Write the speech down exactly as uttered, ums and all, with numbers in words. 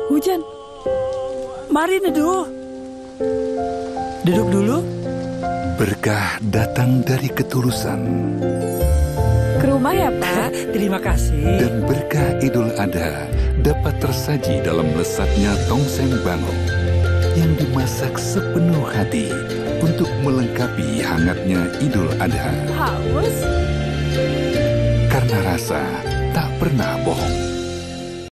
Hujan. Mari neduh. Duduk dulu. Berkah datang dari ketulusan. Ke rumah ya, Pak. Terima kasih. Dan berkah Idul Adha dapat tersaji dalam lesatnya tongseng bango yang dimasak sepenuh hati untuk melengkapi hangatnya Idul Adha. Haus? Karena rasa tak pernah bohong.